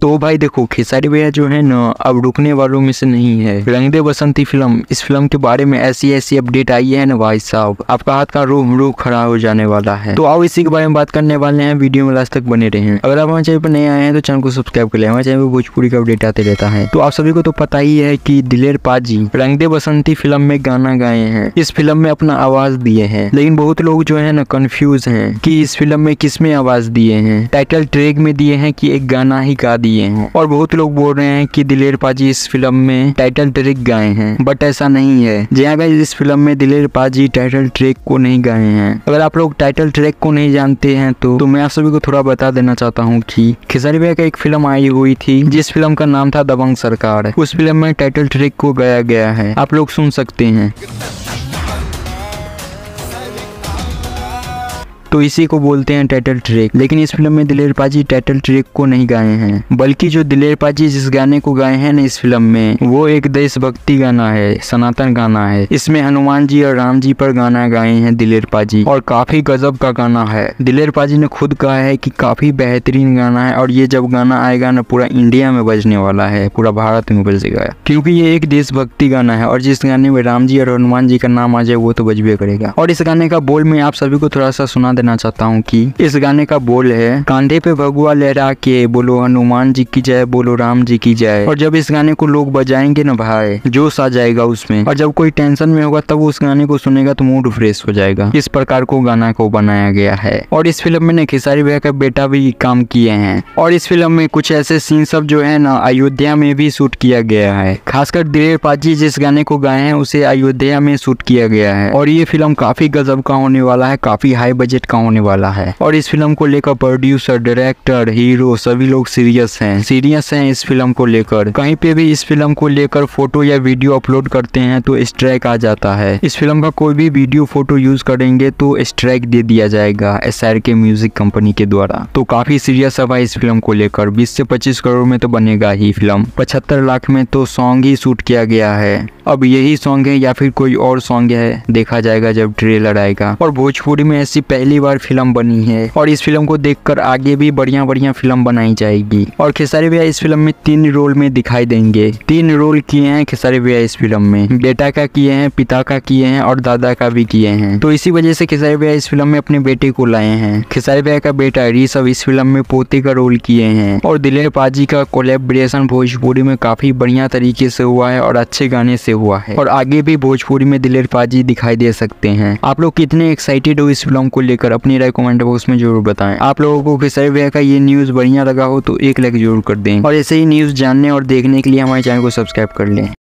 तो भाई देखो, खेसारी भैया जो है ना अब रुकने वालों में से नहीं है। रंग दे बसंती फिल्म, इस फिल्म के बारे में ऐसी अपडेट आई है ना भाई साहब, आपका हाथ का रूह खड़ा हो जाने वाला है। तो आओ इसी के बारे में बात करने वाले हैं, वीडियो में लास्ट तक बने रहें। अगर आप हमारे चैनल पर नए आए हैं तो चैनल को सब्सक्राइब कर ले, हमारे चैनल पर भोजपुरी का अपडेट आते रहता है। तो आप सभी को तो पता ही है कि दिलेर पाजी रंग दे बसंती फिल्म में गाना गाए हैं, इस फिल्म में अपना आवाज दिए हैं। लेकिन बहुत लोग जो है ना कंफ्यूज हैं कि इस फिल्म में किसमें आवाज दिए हैं, टाइटल ट्रैक में दिए हैं कि एक गाना ही गा दिए हैं। और बहुत लोग बोल रहे हैं कि दिलेर पाजी इस फिल्म में टाइटल ट्रैक गाए हैं, बट ऐसा नहीं है। जी हाँ गाइस, इस फिल्म में दिलेर पाजी टाइटल ट्रैक को नहीं गाए हैं। अगर आप लोग टाइटल ट्रैक को नहीं जानते हैं तो मैं आप सभी को थोड़ा बता देना चाहता हूँ कि खेसारी भैया का एक फिल्म आई हुई थी जिस फिल्म का नाम था दबंग सरकार। उस फिल्म में टाइटल ट्रैक को गाया गया है, आप लोग सुन सकते हैं। तो इसी को बोलते हैं टाइटल ट्रैक। लेकिन इस फिल्म में दिलेर पाजी टाइटल ट्रैक को नहीं गाए हैं, बल्कि जो दिलेर पाजी जिस गाने को गाए हैं ना इस फिल्म में, वो एक देशभक्ति गाना है, सनातन गाना है। इसमें हनुमान जी और राम जी पर गाना गाए हैं दिलेर पाजी, और काफी गजब का गाना है। दिलेर पाजी ने खुद कहा है कि काफी बेहतरीन गाना है, और ये जब गाना आएगा ना पूरा इंडिया में बजने वाला है, पूरा भारत में बजेगा, क्योंकि ये एक देशभक्ति गाना है। और जिस गाने में राम जी और हनुमान जी का नाम आ जाए वो तो बजबे करेगा। और इस गाने का बोल मैं आप सभी को थोड़ा सा सुना देना चाहता हूँ कि इस गाने का बोल है, कांधे पे भगवा लहरा के बोलो हनुमान जी की जय, बोलो राम जी की जय। और जब इस गाने को लोग बजाएंगे ना भाई, जोश आ जाएगा उसमें। और जब कोई टेंशन में होगा तब उस गाने को सुनेगा तो मूड फ्रेश हो जाएगा। इस प्रकार को गाना को बनाया गया है। और इस फिल्म में खेसारी भैया का बेटा भी काम किए हैं। और इस फिल्म में कुछ ऐसे सीन सब जो है ना अयोध्या में भी शूट किया गया है। खासकर दिलेर पाजी जिस गाने को गाए हैं उसे अयोध्या में शूट किया गया है। और ये फिल्म काफी गजब का होने वाला है, काफी हाई बजट का होने वाला है। और इस फिल्म को लेकर प्रोड्यूसर, डायरेक्टर, हीरो सभी लोग सीरियस हैं इस फिल्म को लेकर। कहीं पे भी इस फिल्म को लेकर फोटो या वीडियो अपलोड करते हैं तो स्ट्राइक आ जाता है। इस फिल्म का कोई भी वीडियो फोटो यूज करेंगे तो स्ट्राइक दे दिया जाएगा SRK म्यूजिक कंपनी के द्वारा। तो काफी सीरियस है भाई इस फिल्म को लेकर। 20 से 25 करोड़ में तो बनेगा ही फिल्म। 75 लाख में तो सॉन्ग ही शूट किया गया है। अब यही सॉन्ग है या फिर कोई और सॉन्ग है, देखा जाएगा जब ट्रेलर आएगा। और भोजपुरी में ऐसी पहली बार फिल्म बनी है, और इस फिल्म को देखकर आगे भी बढ़िया फिल्म बनाई जाएगी। और खेसारी भैया इस फिल्म में 3 रोल में दिखाई देंगे। 3 रोल किए हैं खेसारी भैया इस फिल्म में, बेटा का किए हैं, पिता का किए हैं और दादा का भी किए हैं। तो इसी वजह से खेसारी भैया इस फिल्म में अपने बेटे को लाए हैं। खेसारी भैया का बेटा ऋषभ इस फिल्म में पोते का रोल किए हैं। और दिलेर पाजी का कोलैबोरेशन भोजपुरी में काफी बढ़िया तरीके से हुआ है और अच्छे गाने से हुआ है। और आगे भी भोजपुरी में दिलेर पाजी दिखाई दे सकते हैं। आप लोग कितने एक्साइटेड हो इस फिल्म को लेकर, अपनी राय कमेंट बॉक्स में जरूर बताएं। आप लोगों को खेसारी भैया का ये न्यूज बढ़िया लगा हो तो एक लाइक जरूर कर दें। और ऐसे ही न्यूज जानने और देखने के लिए हमारे चैनल को सब्सक्राइब कर लें।